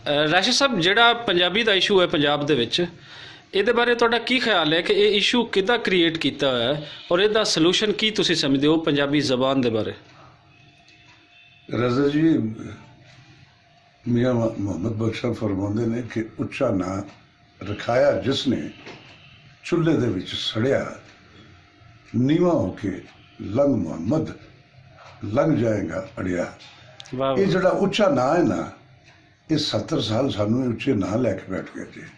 ਰਾਸ਼ਦ ਸਾਹਿਬ, ਜਿਹੜਾ ਪੰਜਾਬੀ ਦਾ ਇਸ਼ੂ ਹੈ ਪੰਜਾਬ ਦੇ ਵਿੱਚ, ਇਹਦੇ ਬਾਰੇ ਤੁਹਾਡਾ ਕੀ ਖਿਆਲ ਹੈ ਕਿ ਇਹ ਇਸ਼ੂ ਕਿੱਦਾਂ ਕ੍ਰੀਏਟ ਕੀਤਾ ਹੋਇਆ ਹੈ ਔਰ ਇਹਦਾ ਸੋਲੂਸ਼ਨ ਕੀ ਤੁਸੀਂ ਸਮਝਦੇ ਹੋ ਪੰਜਾਬੀ ਜ਼ਬਾਨ ਦੇ ਬਾਰੇ? रजा जी, मियाँ मोहम्मद बख्शा फरमाते ने कि उच्चा ना रखाया जिसने चुल्हे दे विच सड़िया, नीवा होके लंग मोहम्मद लंग जाएगा अड़िया। ये जड़ा उच्चा ना है ना, ये 70 साल सानू उच्चे ना लैके बैठ गए जी।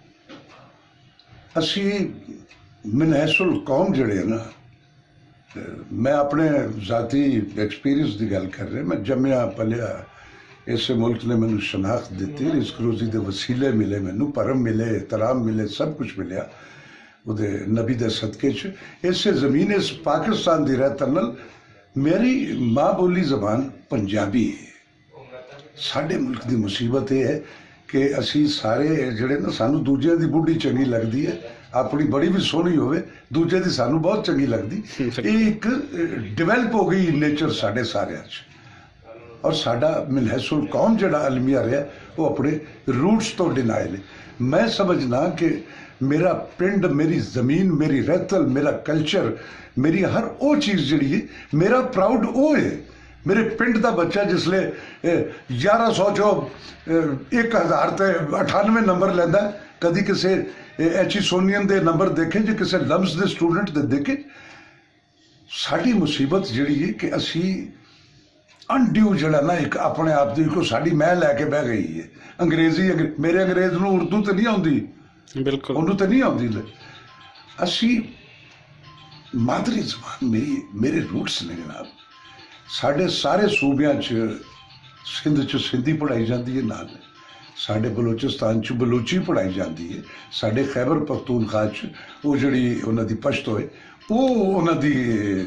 असी मनहसुल कौम जड़े ना, मैं अपने जाती एक्सपीरियंस की गल कर रहा, मैं जम्मिया पलिया इस मुल्क ने मैनू शनाख्त दी, रिस्क रोजी के वसीले मिले, मैनू परम मिले, एहतराम मिले, सब कुछ मिले उहदे नबी दे सदके च। इस जमीन इस पाकिस्तान की रहत नाल मेरी माँ बोली जबान पंजाबी है। साडे मुल्क की मुसीबत यह है कि असी सारे जड़े ना, सानू दूजिया की बुढ़ी चंगी लगती है, अपनी बड़ी भी सोहनी होवे, दूजे की सानू बहुत चंगी लगती। एक डिवेलप हो गई नेचर साढ़े सारे और साडा मनहसुल कौम जड़ा अलमिया रहा वो अपने रूट्स तो डिनाए ने। मैं समझना कि मेरा पिंड, मेरी जमीन, मेरी रहतल, मेरा कल्चर, मेरी हर वो चीज़ जड़ी है मेरा प्राउड वो है। मेरे पिंड का बच्चा जिसले 1100 चो 1000 ते 98 नंबर लैंदा, कदी किसी एचिसोनियन के नंबर देखे जो किसी लम्स के स्टूडेंट दे देखे। साड़ी मुसीबत जड़ी है कि असी अनड्यू जड़ा ना एक अपने आप की को साड़ी मैं लैके बह गई है। अंग्रेजी मेरे अंग्रेज नूं उर्दू तो नहीं आती, बिल्कुल उन्होंने तो नहीं आती। असी मादरी जबान मेरे रूट्स ने जनाब, साढ़े सारे सूबिया सिंध च सिंधी पढ़ाई जाती है, नाल साढ़े बलोचिस्तान च बलोची पढ़ाई जाती है, साढ़े खैबर पख्तूनख्वा च वो जड़ी उन्हां दी पश्तो है वो उन्हां दी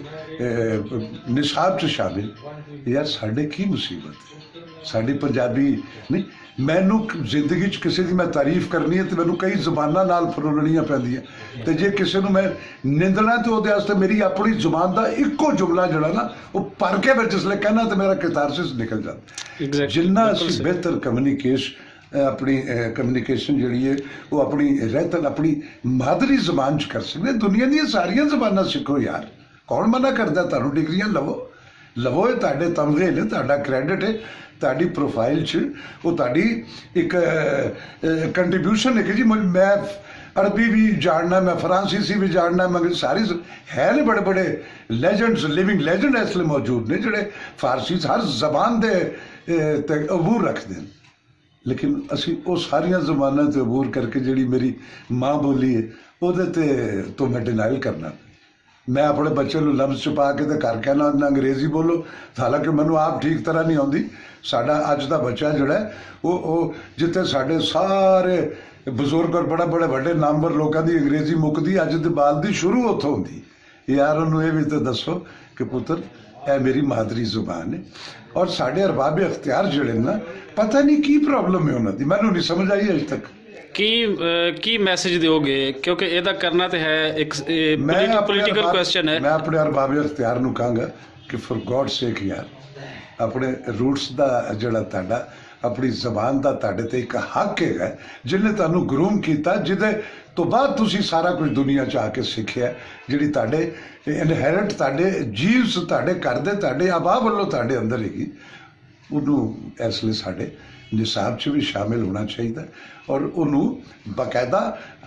निसाब च शामिल। यार साढ़े की मुसीबत है, साड़ी पंजाबी नहीं। मैनू जिंदगी च किसी की मैं तारीफ करनी है तो मैनू कई जबाना नाल फरोलनियां पैंदियां, ते जे किसी नूं मैं निंदना तो उहदे वास्ते मेरी अपनी जुबान का इको जुमला जड़ा ना वो भर के मैं जिसले कहना तो मेरा कैथारसिस निकल जाता। जिन्ना असीं बेहतर अपनी कम्युनिकेशन जड़ी है वो अपनी रहतन अपनी मादरी जबान च कर सकते। दुनिया दी सारियां जबानां सीखो यार, कौन मना करता? तुहानूं डिग्रियां लवो लवो, ये तुहाडे तमगे ने, तुहाडा क्रेडिट है, तुहाडी प्रोफाइल च वो तुहाडी एक कंट्रीब्यूशन है कि जी मैं अरबी भी जानना, मैं फ्रांसीसी भी जानना, मगर सारी है ने बड़े बड़े लेजेंड्स, लिविंग लेजेंड इसलिए मौजूद ने जड़े फारसी हर जबान दे अबूर रखते हैं। लेकिन असी वो सारिया जबाना तो अबूर करके जी मेरी माँ बोली है वो तो मैं डिनाइल करना। मैं अपने बच्चे को लफ्ज़ छुपा के घर कहना अंग्रेजी बोलो, हालांकि मैनू आप ठीक तरह नहीं आती। साडा अज का बच्चा जोड़ा है वो जिते साढ़े सारे बजुर्ग और बड़े बड़े बड़े नामवर लोगों की अंग्रेजी मुकती, अज दे बाल की शुरू उतों होंगी। यार उन्होंने ये भी तो दसो कि पुत्र ए मेरी मादरी जुबान है। और साढ़े अरबाब अख्तियार जड़े ना पता नहीं की प्रॉब्लम है उन्होंने, मैनू नहीं समझ आई अज तक। की मैसेज दोगे, क्योंकि यदा करना तो है एक पॉलिटिकल क्वेश्चन है। मैं अपने अरबाब अख्तियार नूं कहांगा कि फॉर गॉड सेक यार अपने रूट्स का जड़ा तुहाडा अपनी जबान का तुहाडे ते एक हक है जिन्हें तुहानूं ग्रूम किया, जिहदे तो बाद तुसीं सारा कुछ दुनिया च आके सीखिया, जिहड़ी तुहाडे इनहेरिट तुहाडे जीव्स तुहाडे घर दे तुहाडे आबा वल्लों तुहाडे अंदर हैगी, उन्होंने इसलिए साढ़े निसाब च भी शामिल होना चाहिए और उन्होंने बाकायदा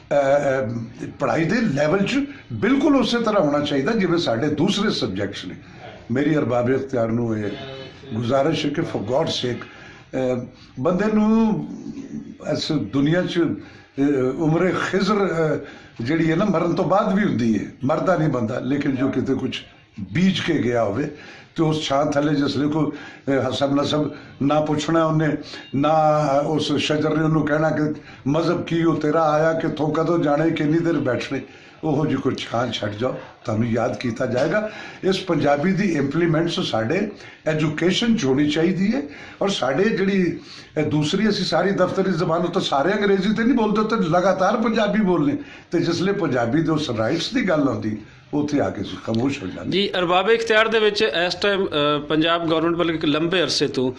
पढ़ाई के लैवल च बिल्कुल उस तरह होना चाहिए जिवें साढ़े दूसरे सबजैक्ट्स ने। मेरी अरबाब अख्तियार नूं गुजारिश है कि फॉर गॉड सेक बंदे नूं इस दुनिया च उम्र खिजर जिहड़ी है ना मरन तो बाद भी हुंदी है, मरदा नहीं बंदा, लेकिन जो किते कुछ बीज के गया होवे तो उस छां थले जिसले को हसब नसब ना पूछना उन्हें, ना उस शजर ने उन्होंने कहना कि मजहब की हो तेरा आया कि थो कदों जाने किन्नी देर बैठने, वो जी कोई छां छड़ जाओ तुहानूं याद किया जाएगा। इस पंजाबी की इंप्लीमेंट्स साढ़े एजुकेशन च होनी चाहिए है और साढ़े जी दूसरी असी सारी दफ्तरी जबान तो सारे अंग्रेजी तो नहीं बोलते, तो लगातार पंजाबी बोलने, तो जिसले पंजाबी के उस राइट्स की गल आती उत्थे आके खामोश हो जाते। जी अरबाब इख्तियार दे विच इस टाइम पंजाब गवर्नमेंट वाले एक लंबे अरसे तो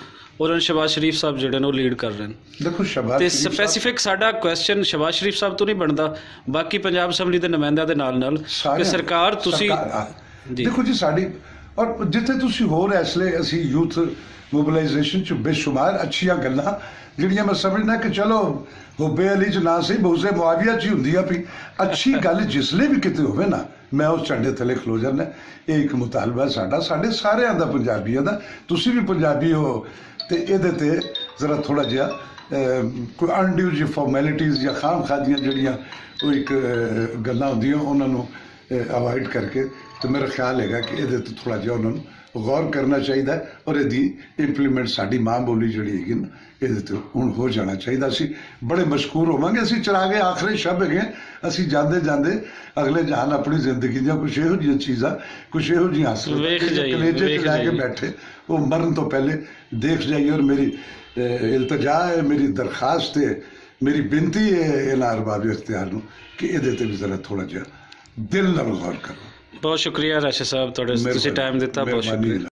ਔਰ ਸ਼ਹਬਾਜ਼ ਸ਼ਰੀਫ ਸਾਹਿਬ ਜਿਹੜੇ ਨੇ ਉਹ ਲੀਡ ਕਰ ਰਹੇ ਨੇ। ਦੇਖੋ ਸ਼ਹਬਾਜ਼ ਤੇ ਸ਼ਰੀਫ ਸਾਹਿਬ- ਸਪੈਸੀਫਿਕ ਸਾਡਾ ਕੁਐਸਚਨ ਸ਼ਹਬਾਜ਼ ਸ਼ਰੀਫ ਸਾਹਿਬ ਤੋਂ ਨਹੀਂ ਬਣਦਾ, ਬਾਕੀ ਪੰਜਾਬ ਅਸੈਂਬਲੀ ਦੇ ਨੁਮਾਇੰਦਿਆਂ ਦੇ ਨਾਲ ਕਿ ਸਾਰਿਆਂ- ਸਰਕਾਰ ਤੁਸੀਂ ਜੀ। ਦੇਖੋ ਜੀ ਸਾਡੀ ਔਰ ਜਿੱਥੇ ਤੁਸੀਂ ਹੋਰ ਇਸ ਲਈ ਅਸੀਂ ਯੂਥ ਮੋਬਿਲਾਈਜੇਸ਼ਨ ਚ ਬੇਸ਼ੁਮਾਰ ਅੱਛੀਆਂ ਗੱਲਾਂ ਜਿਹੜੀਆਂ ਮੈਂ ਸਮਝਦਾ ਕਿ ਚਲੋ ਹੁੱਬੇ ਅਲੀ ਚ ਨਾ ਸਹੀ ਬਹੁਜ਼ੇ ਮੁਆਵੀਆ ਚ ਹੀ ਹੁੰਦੀ ਆ ਵੀ ਅੱਛੀ ਗੱਲ ਜਿਸਲੇ ਵੀ ਕਿਤੇ ਹੋਵੇ ਨਾ ਮੈਂ ਉਸ ਝੰਡੇ ਥੱਲੇ ਖਲੋ ਜਾਂਦਾ। ਇਹ ਇੱਕ ਮੁਤਾਲਬਾ ਸਾਡਾ, ਸਾਡੇ ਸਾਰਿਆਂ ਦਾ, ਪੰਜਾਬੀਆਂ ਦਾ। ਤੁਸੀਂ ਵੀ ਪੰਜਾਬੀ ਹੋ ਤੇ ਇਹਦੇ ਤੇ ਜ਼ਰਾ ਥੋੜਾ ਜਿਹਾ ਕੋਈ ਅਨਡਿਊ ਜੀ ਫਾਰਮੈਲਿਟੀਜ਼ ਜਾਂ ਖਾਮ ਖਾਦੀਆਂ ਜਿਹੜੀਆਂ ਉਹ ਇੱਕ ਗੱਲਾਂ ਹੁੰਦੀਆਂ ਉਹਨਾਂ ਨੂੰ ਅਵਾਇਡ ਕਰਕੇ ਤੇ ਮੇਰਾ ਖਿਆਲ ਹੈਗਾ ਕਿ ਇਹਦੇ ਤੇ ਥੋੜਾ ਜਿਹਾ ਉਹਨਾਂ ਨੂੰ ਗੌਰ ਕਰਨਾ ਚਾਹੀਦਾ ਔਰ ਇਹਦੀ ਇੰਪਲੀਮੈਂਟ ਸਾਡੀ ਮਾਂ ਬੋਲੀ ਜਿਹੜੀ ਹੈਗੀ ਨਾ ਇਹਦੇ ਤੇ ਹੁਣ ਹੋ ਜਾਣਾ ਚਾਹੀਦਾ। ਅਸੀਂ ਬੜੇ ਮਸ਼ਕੂਰ ਹੋਵਾਂਗੇ। ਅਸੀਂ ਚਰਾਗੇ ਆਖਰੀ ਸ਼ਬ ਹੈਗੇ, ਅਸੀਂ ਜਾਂਦੇ ਜਾਂਦੇ ਅਗਲੇ ਜਹਾਨ ਆਪਣੀ ਜ਼ਿੰਦਗੀ ਦੀਆਂ ਕੁਛ ਇਹੋ ਜਿਹੀਆਂ ਚੀਜ਼ਾਂ, ਕੁਛ ਇਹੋ ਜਿਹੀਆਂ ਹਾਸਲ ਕਲੇਜੇ 'ਚ ਲੈ ਕੇ ਬੈਠੇ ਉਹ ਮਰਨ ਤੋਂ ਪਹਿਲੇ ਦੇਖ ਜਾਈਏ। ਔਰ ਮੇਰੀ ਇਲਤਜਾ ਹੈ, ਮੇਰੀ ਦਰਖਾਸਤ ਹੈ, ਮੇਰੀ ਬੇਨਤੀ ਹੈ ਇਹਨਾਂ ਅਰਬਾਬ ਇਖਤਿਆਰ ਨੂੰ ਕਿ ਇਹਦੇ ਤੇ ਵੀ ਜ਼ਰਾ ਥੋੜਾ ਜਿਹਾ ਦਿਲ ਨਾਲ ਗੌਰ ਕਰੋ। ਬਹੁਤ ਸ਼ੁਕਰੀਆ ਰਾਸ਼ਦ ਸਾਹਿਬ, ਤੁਹਾਡੇ ਤੁਸੀਂ ਟਾਈਮ ਦਿੱਤਾ, ਬਹੁਤ ਸ਼ੁਕਰੀਆ।